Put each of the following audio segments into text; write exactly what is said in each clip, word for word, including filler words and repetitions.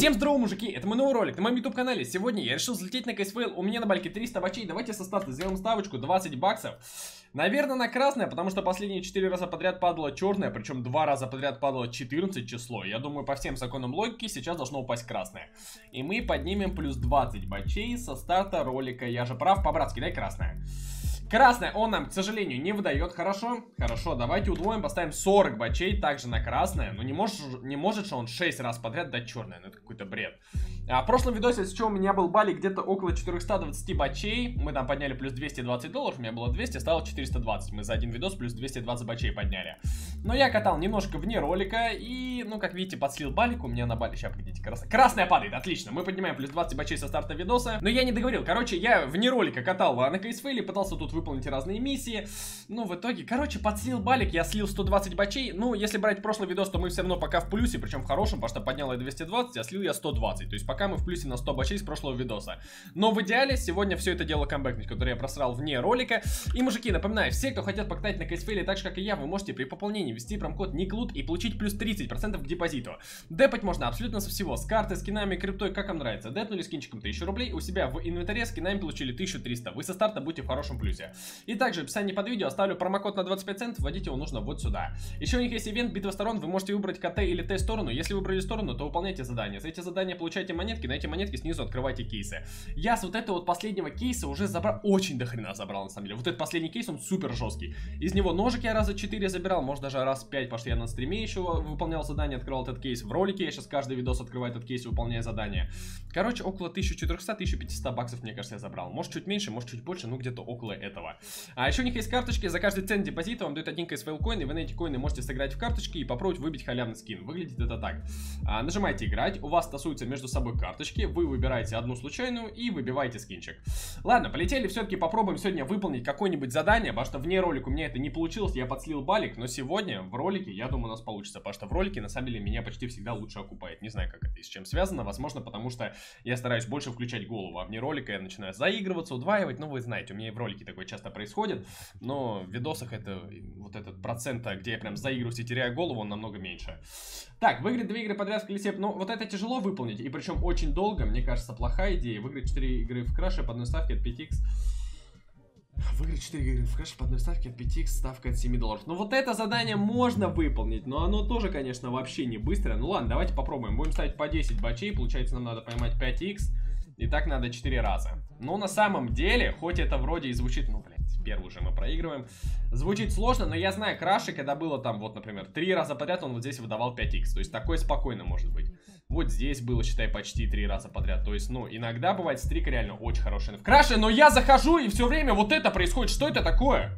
Всем здорово, мужики, это мой новый ролик на моем YouTube канале. Сегодня я решил залететь на кейсфейл, у меня на бальке триста бачей. Давайте со старта сделаем ставочку двадцать баксов. Наверное, на красное, потому что последние четыре раза подряд падало черное, причем два раза подряд падало четырнадцать число. Я думаю, по всем законам логики сейчас должно упасть красное. И мы поднимем плюс двадцать бачей со старта ролика. Я же прав, по-братски, дай красное. Красное он нам, к сожалению, не выдает. Хорошо, хорошо, давайте удвоим, поставим сорок бачей также на красное. Но не может, не может же он шесть раз подряд дать черное, ну это какой-то бред. А в прошлом видосе, с чего у меня был балик где-то около четырёхсот двадцати бачей. Мы там подняли плюс двести двадцать долларов, у меня было двести, стало четыреста двадцать. Мы за один видос плюс двести двадцать бачей подняли. Но я катал немножко вне ролика и, ну как видите, подслил балик. У меня на бале, сейчас погодите, крас... красная падает, отлично. Мы поднимаем плюс двадцать бачей со старта видоса. Но я не договорил, короче, я вне ролика катал на кейсфейле, пытался тут выполнить разные миссии. Ну, в итоге, короче, подслил балик, я слил сто двадцать бачей. Ну, если брать прошлый видос, то мы все равно пока в плюсе, причем в хорошем, потому что поднял я двести двадцать, а слил я сто двадцать. То есть пока мы в плюсе на сто бачей с прошлого видоса. Но в идеале сегодня все это дело камбэкнуть, которое я просрал вне ролика. И, мужики, напоминаю, все, кто хотят покатать на кейсфейле так же, как и я, вы можете при пополнении ввести промокод Никлут и получить плюс тридцать процентов к депозиту. Депать можно абсолютно со всего, с карты, скинами, криптой, как вам нравится. Депнули скинчиком тысячу рублей, у себя в инвентаре скинами получили тысячу триста. Вы со старта будете в хорошем плюсе. И также в описании под видео оставлю промокод на двадцать пять центов, вводить его нужно вот сюда. Еще у них есть ивент битва сторон, вы можете выбрать КТ или Т сторону. Если выбрали сторону, то выполняйте задания. За эти задания получаете монетки, на эти монетки снизу открывайте кейсы. Я с вот этого вот последнего кейса уже забрал, очень дохрена забрал на самом деле. Вот этот последний кейс, он супер жесткий. Из него ножик я раза четыре забирал, может даже раз пять, потому что я на стриме еще выполнял задание, открывал этот кейс. В ролике я сейчас каждый видос открываю этот кейс и выполняю задание. Короче, около тысячи четырёхсот — тысяча пятьсот баксов, мне кажется, я забрал. Может чуть меньше, может чуть больше, ну где-то около этого. А еще у них есть карточки, за каждый цент депозита вам дают один кейсфейл коин, и вы на эти коины можете сыграть в карточки и попробовать выбить халявный скин. Выглядит это так. А, нажимаете играть, у вас тасуются между собой карточки, вы выбираете одну случайную и выбиваете скинчик. Ладно, полетели, все-таки попробуем сегодня выполнить какое-нибудь задание, потому что вне ролика у меня это не получилось, я подслил балик, но сегодня в ролике, я думаю, у нас получится, потому что в ролике на самом деле меня почти всегда лучше окупает. Не знаю, как это и с чем связано, возможно, потому что я стараюсь больше включать голову, а вне ролика я начинаю заигрываться, удваивать, ну вы знаете, у меня и в ролике такое часто происходит, но в видосах это вот этот процент, где я прям заигрываюсь и теряю голову, он намного меньше. Так, выиграть две игры подряд в колесе, ну вот это тяжело выполнить, и причем очень долго, мне кажется, плохая идея. Выиграть четыре игры в краше по одной ставке от пяти икс. Выиграть четыре игры в краше по одной ставке от пяти икс, ставка от семи долларов. Ну вот это задание можно выполнить, но оно тоже, конечно, вообще не быстрое. Ну ладно, давайте попробуем. Будем ставить по десять бачей, получается нам надо поймать пять икс. И так надо четыре раза. Но на самом деле, хоть это вроде и звучит, ну, блядь, первый уже мы проигрываем. Звучит сложно, но я знаю краши, когда было там, вот, например, три раза подряд, он вот здесь выдавал пять икс. То есть такое спокойно может быть. Вот здесь было, считай, почти три раза подряд. То есть, ну, иногда бывает стрик реально очень хороший в краше, но я захожу и все время вот это происходит. Что это такое?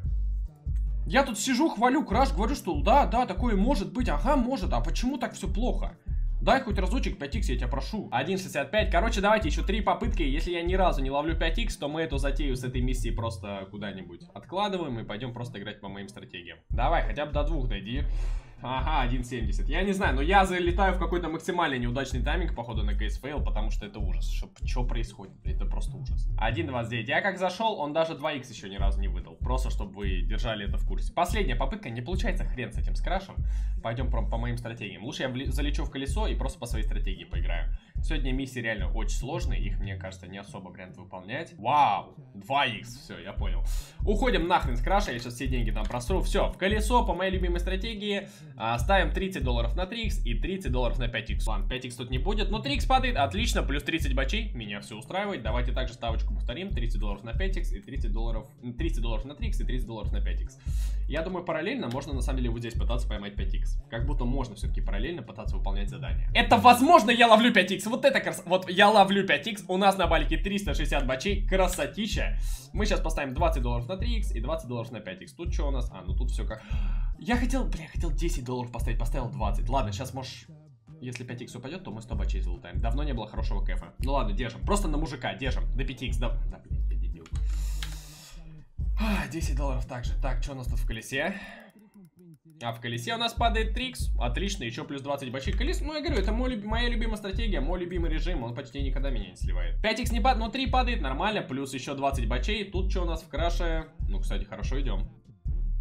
Я тут сижу, хвалю краш, говорю, что да, да, такое может быть. Ага, может, а почему так все плохо? Дай хоть разочек пять икс, я тебя прошу. один шестьдесят пять. Короче, давайте еще три попытки. Если я ни разу не ловлю пять икс, то мы эту затею с этой миссией просто куда-нибудь откладываем и пойдем просто играть по моим стратегиям. Давай, хотя бы до двух дойди. Ага, один семьдесят. Я не знаю, но я залетаю в какой-то максимально неудачный тайминг, походу, на кейсфейл, потому что это ужас. Что происходит? Это просто ужас. один двадцать девять. Я как зашел, он даже два икс еще ни разу не выдал. Просто, чтобы вы держали это в курсе. Последняя попытка. Не получается хрен с этим скрашем. Пойдем по, по моим стратегиям. Лучше я залечу в колесо и просто по своей стратегии поиграю. Сегодня миссии реально очень сложные. Их, мне кажется, не особо вариант выполнять. Вау! два икс. Все, я понял. Уходим нахрен с краша. Я сейчас все деньги там просру. Все, в колесо по моей любимой стратегии. А, ставим тридцать долларов на три икс и тридцать долларов на пять икс. Ладно, пять икс тут не будет, но три икс падает. Отлично, плюс тридцать бачей. Меня все устраивает. Давайте также ставочку повторим. тридцать долларов на пять икс и тридцать долларов... тридцать долларов на три икс и тридцать долларов на пять икс. Я думаю, параллельно можно на самом деле вот здесь пытаться поймать пять икс. Как будто можно все-таки параллельно пытаться выполнять задание. Это возможно, я ловлю пять икс. Вот это красота. Вот я ловлю пять икс. У нас на балике триста шестьдесят бачей. Красотища. Мы сейчас поставим двадцать долларов на три икс и двадцать долларов на пять икс. Тут что у нас? А, ну тут все как... Я хотел, бля, хотел десять долларов поставить, поставил двадцать. Ладно, сейчас можешь... Если пять икс упадет, то мы сто бачей залутаем. Давно не было хорошего кэфа. Ну ладно, держим. Просто на мужика держим. До пяти икс. Да, да блин, я дебил. десять долларов также. Так, что у нас тут в колесе? А в колесе у нас падает три икс. Отлично, еще плюс двадцать бачей. Колесо, ну я говорю, это мой, моя любимая стратегия, мой любимый режим. Он почти никогда меня не сливает. пять икс не падает, но три падает, нормально. Плюс еще двадцать бачей. Тут что у нас в краше? Ну, кстати, хорошо идем.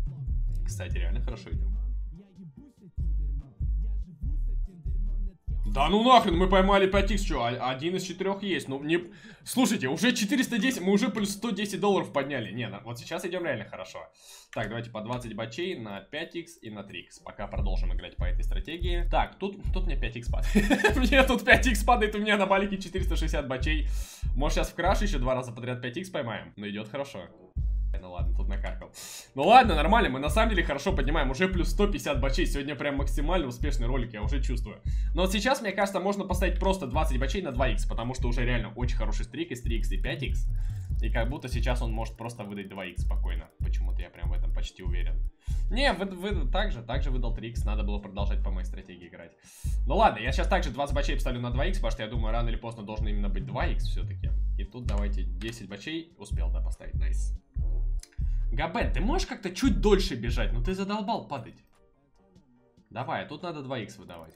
Кстати, реально хорошо идем. Да ну нахрен, мы поймали пять икс, что, один из четырех есть. Ну, не... Слушайте, уже четыреста десять, мы уже плюс сто десять долларов подняли. Не, вот сейчас идем реально хорошо. Так, давайте по двадцать бачей на пять икс и на три икс. Пока продолжим играть по этой стратегии. Так, тут, тут мне пять икс падает. Мне тут пять икс падает, у меня на балике четыреста шестьдесят бачей. Может, сейчас в краш еще два раза подряд пять икс поймаем. Но идет хорошо. Ну ладно, тут накаркал. Ну ладно, нормально, мы на самом деле хорошо поднимаем. Уже плюс сто пятьдесят бачей. Сегодня прям максимально успешный ролик, я уже чувствую. Но вот сейчас, мне кажется, можно поставить просто двадцать бачей на два икс. Потому что уже реально очень хороший стрик из три икс и пять икс. И как будто сейчас он может просто выдать два икс спокойно. Почему-то я прям в этом почти уверен. Не, вы, вы также, также выдал три икс. Надо было продолжать по моей стратегии играть. Ну ладно, я сейчас также двадцать бачей поставлю на два икс. Потому что я думаю, рано или поздно должен именно быть два икс все-таки. И тут давайте десять бачей. Успел, да, поставить, найс. Габен, ты можешь как-то чуть дольше бежать? Ну ты задолбал падать. Давай, а тут надо два икс выдавать.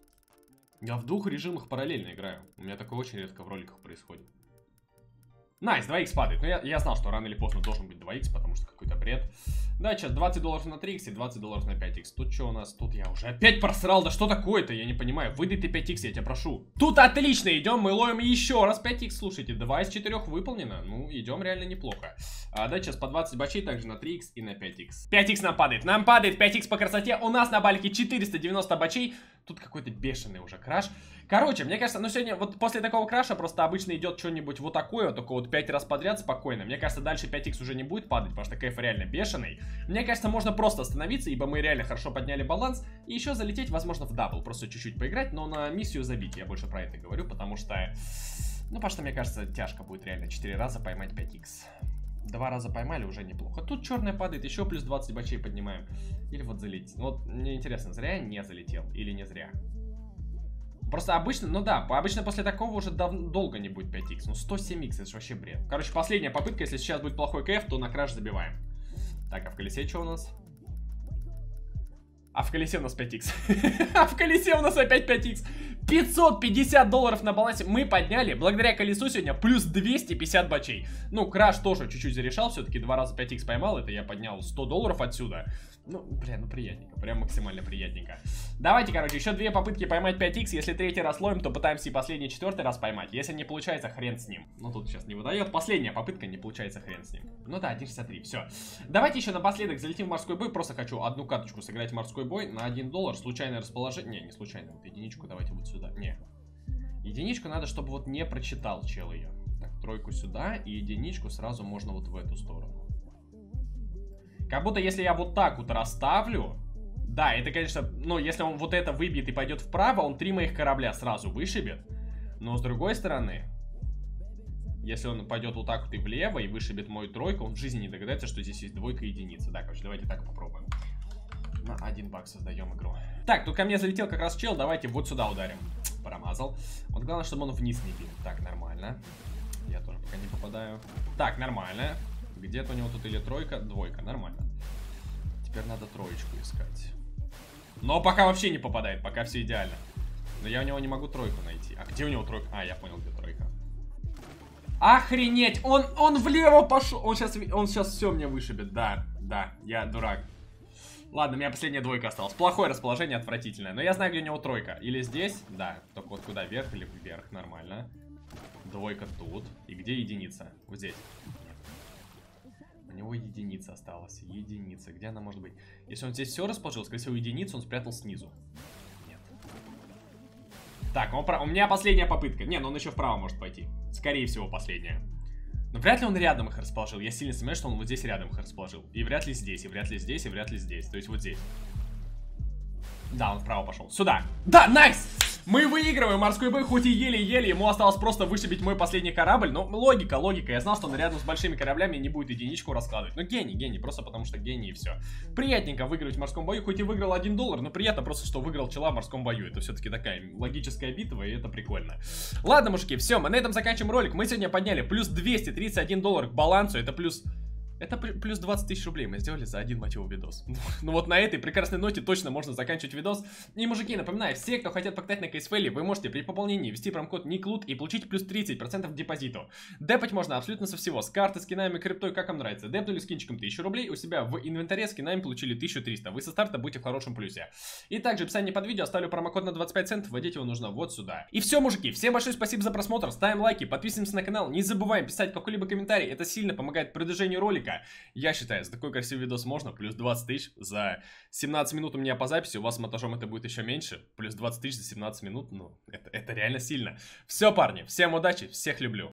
Я в двух режимах параллельно играю. У меня такое очень редко в роликах происходит. Найс, два икс падает. Но я, я знал, что рано или поздно должен быть два икс, потому что какой-то бред. Да, сейчас двадцать долларов на три икс и двадцать долларов на пять икс. Тут что у нас? Тут я уже опять просрал. Да что такое-то? Я не понимаю. Выдай ты пять икс, я тебя прошу. Тут отлично, идем, мы ловим еще раз пять икс. Слушайте, два из четырех выполнено. Ну, идем реально неплохо. А, да, сейчас по двадцать бачей также на три икс и на пять икс. пять икс нам падает. Нам падает пять икс по красоте. У нас на балике четыреста девяносто бачей. Тут какой-то бешеный уже краш. Короче, мне кажется, ну сегодня вот после такого краша просто обычно идет что-нибудь вот такое, только вот пять раз подряд спокойно. Мне кажется, дальше пять икс уже не будет падать, потому что кайф реально бешеный. Мне кажется, можно просто остановиться, ибо мы реально хорошо подняли баланс. И еще залететь, возможно, в дабл, просто чуть-чуть поиграть, но на миссию забить. Я больше про это говорю, потому что... Ну, потому что, мне кажется, тяжко будет реально четыре раза поймать пять икс. Два раза поймали, уже неплохо. Тут черная падает, еще плюс двадцать бачей поднимаем. Или вот залететь. Ну, вот мне интересно, зря я не залетел или не зря. Просто обычно, ну да, обычно после такого уже дав долго не будет пять икс. Ну сто семь икс, это же вообще бред. Короче, последняя попытка, если сейчас будет плохой кэф, то на краш забиваем. Так, а в колесе что у нас? А в колесе у нас пять икс. А в колесе у нас опять пять икс. пятьсот пятьдесят долларов на балансе мы подняли. Благодаря колесу сегодня плюс двести пятьдесят бачей. Ну, краш тоже чуть-чуть зарешал. Все-таки два раза пять икс поймал. Это я поднял сто долларов отсюда. Ну, бля, ну приятненько. Прям максимально приятненько. Давайте, короче, еще две попытки поймать пять икс. Если третий раз ловим, то пытаемся и последний, четвертый раз поймать. Если не получается, хрен с ним. Ну, тут сейчас не выдает. Последняя попытка, не получается, хрен с ним. Ну да, один шестьдесят три, все. Давайте еще напоследок залетим в морской бой. Просто хочу одну каточку сыграть в морской бой на один доллар. Случайное расположение. Не, не случайно. Вот единичку давайте вот сюда. Не. Единичку надо, чтобы вот не прочитал чел ее. Так, тройку сюда. И единичку сразу можно вот в эту сторону. Как будто если я вот так вот расставлю... Да, это, конечно... Ну, если он вот это выбьет и пойдет вправо, он три моих корабля сразу вышибет. Но с другой стороны... Если он пойдет вот так вот и влево, и вышибет мою тройку, он в жизни не догадается, что здесь есть двойка и единица. Да, короче, давайте так попробуем. На один бак создаем игру. Так, тут ко мне залетел как раз чел. Давайте вот сюда ударим. Промазал. Вот главное, чтобы он вниз не бил. Так, нормально. Я тоже пока не попадаю. Так, нормально. Где-то у него тут или тройка, двойка. Нормально. Теперь надо троечку искать. Но пока вообще не попадает. Пока все идеально. Но я у него не могу тройку найти. А где у него тройка? А, я понял, где тройка. Охренеть! Он, он влево пошел. Он сейчас, он сейчас все мне вышибет. Да, да, я дурак. Ладно, у меня последняя двойка осталась. Плохое расположение, отвратительное. Но я знаю, где у него тройка. Или здесь? Да. Только вот куда? Вверх или вверх? Нормально. Двойка тут. И где единица? Вот здесь. Нет. У него единица осталась. Единица. Где она может быть? Если он здесь все расположил, скорее всего, единицу он спрятал снизу. Нет. Так, он прав... у меня последняя попытка. Не, но он еще вправо может пойти. Скорее всего, последняя. Но вряд ли он рядом их расположил. Я сильно сомневаюсь, что он вот здесь рядом их расположил. И вряд ли здесь, и вряд ли здесь, и вряд ли здесь. То есть вот здесь. Да, он вправо пошел. Сюда. Да, найс! Мы выигрываем морской бой, хоть и еле-еле. Ему осталось просто вышибить мой последний корабль. Но логика, логика. Я знал, что он рядом с большими кораблями не будет единичку раскладывать. Ну, гений, гений. Просто потому что гений и все. Приятненько выиграть в морском бою. Хоть и выиграл один доллар, но приятно просто, что выиграл чела в морском бою. Это все-таки такая логическая битва, и это прикольно. Ладно, мужики, все. Мы на этом заканчиваем ролик. Мы сегодня подняли плюс двести тридцать один доллар к балансу. Это плюс... Это плюс двадцать тысяч рублей мы сделали за один мотив видос. Ну вот на этой прекрасной ноте точно можно заканчивать видос. И, мужики, напоминаю, все, кто хотят покатать на кейсфейле, вы можете при пополнении ввести промокод Никлут и получить плюс тридцать процентов к депозиту. Депать можно абсолютно со всего. С карты, скинами, криптой, как вам нравится. Депнули скинчиком тысячу рублей, у себя в инвентаре скинами получили тысячу триста. Вы со старта будете в хорошем плюсе. И также в описании под видео оставлю промокод на двадцать пять центов, вводить его нужно вот сюда. И все, мужики, всем большое спасибо за просмотр, ставим лайки, подписываемся на канал, не забываем писать какой-либо комментарий, это сильно помогает продвижению ролика. Я считаю, за такой красивый видос можно, плюс двадцать тысяч за семнадцать минут у меня по записи, у вас с монтажом это будет еще меньше, плюс двадцать тысяч за семнадцать минут, ну, это, это реально сильно. Все, парни, всем удачи, всех люблю.